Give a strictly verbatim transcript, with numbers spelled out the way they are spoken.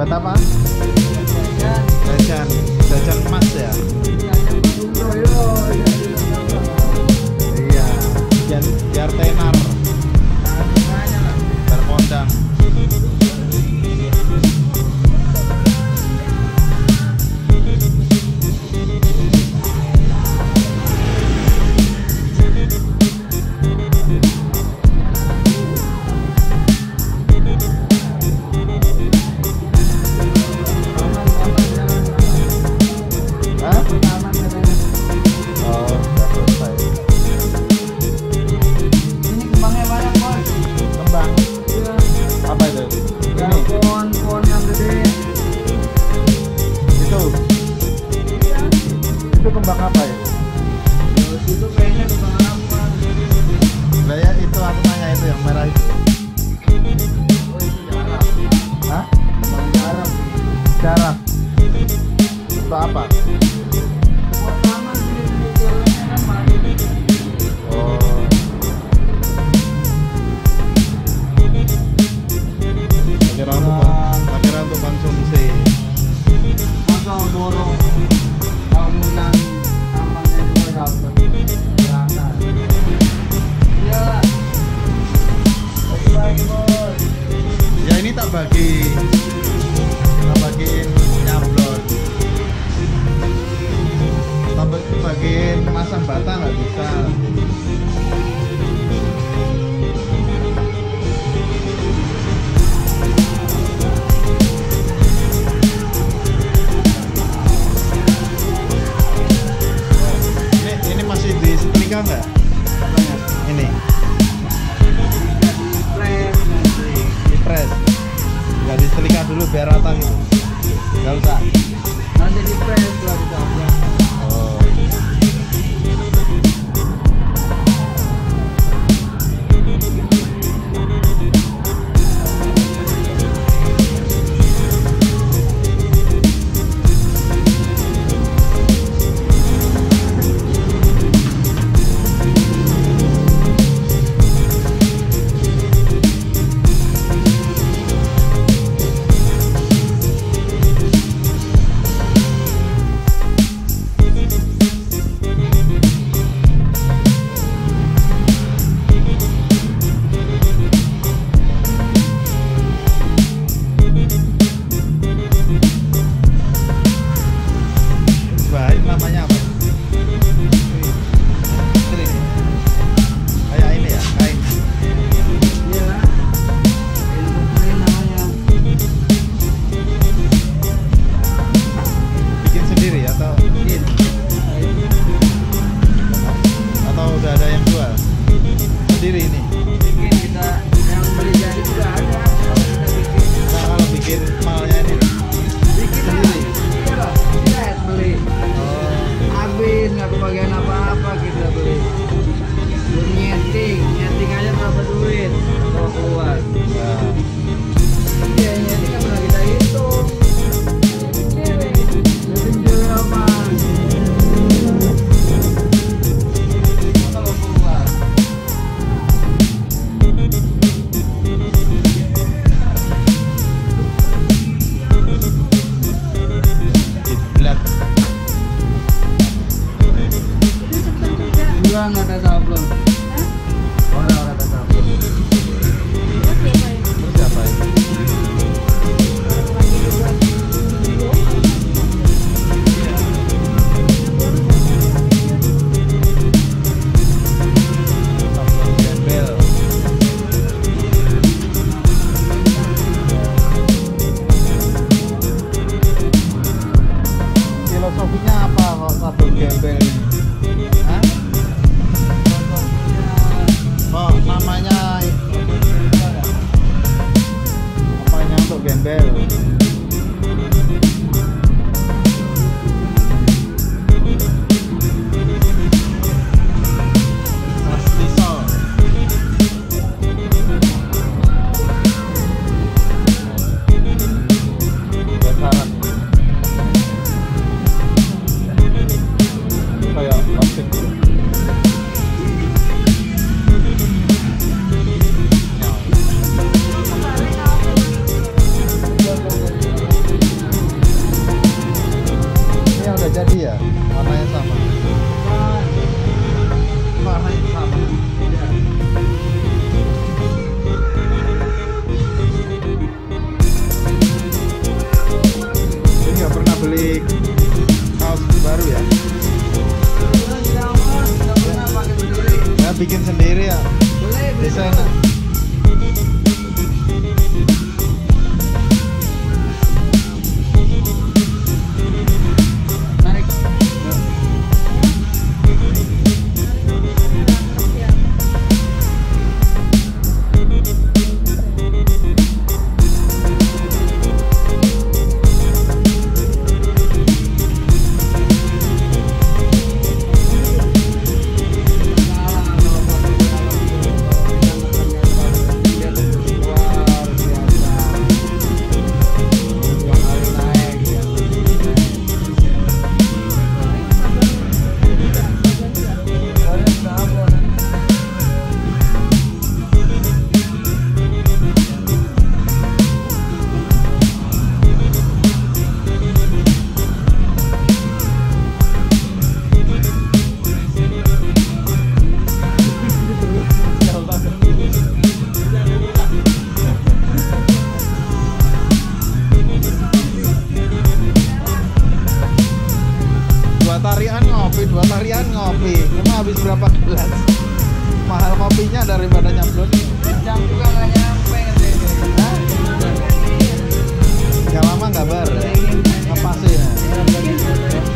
Buat apa? Jajan, jajan emas ya. Iya, biar, biar tenar, biar kondang. Kembang apa ya? Itu kayaknya kembang apa? Lah ya itu aku tanya itu yang merah itu. Oh itu jarang. Hah? Kembang jarang. Jarang. Untuk apa? Buat taman sih di jalannya kan mati. Oh. Kira untuk kira untuk konsumsi. Masa borong bangunan tamannya juga dapat. Jangan. Iya. Lagi-lagi bos. Ya ini tak bagi, tak bagiin nyablon, tak bagiin masang bata nggak bisa. Ini ini masih di setrika nggak? Ini di press, nggak disetrika dulu biar rata gitu. Nggak usah. Nanti di press lah kita. Oh. Baik, namanya apa? Ini. Kayak ini ya, kain. Iya. Ini namanya. Bikin sendiri atau Bikin. atau udah ada yang jual? Sendiri ini. Bikin kita yang beli jadi juga ada. Kalau kita bikin. Nah, kalau bikin malnya ini Bikin sendiri. Iya lah. Kita beli. Oh, Habis nggak kebagian apa-apa kita beli. Belum nyeting, nyeting aja berapa duit kalau keluar. ya. Iya nyeting nggak pernah kita hitung. Nyeting berapa? Kalau keluar. Diblat. Enggak nggak ada sablon. Orang orang ada sablon. Terus siapa ini? Sablon gembel. Filosofinya apa kok sablon gembel ini? Hah? Kok namanya apanya untuk gembel? Plastisol. Dasaran. Kayak plastik. bikin sendiri ya Boleh, di boleh. sana. Tarik. Dua tarian ngopi, dua tarian ngopi. Emang habis berapa gelas? Mahal kopinya daripada nyamplung. Jam juga nggak nyampe katanya. Hah? Gak lama gak bar. Apa sih ya? Ya,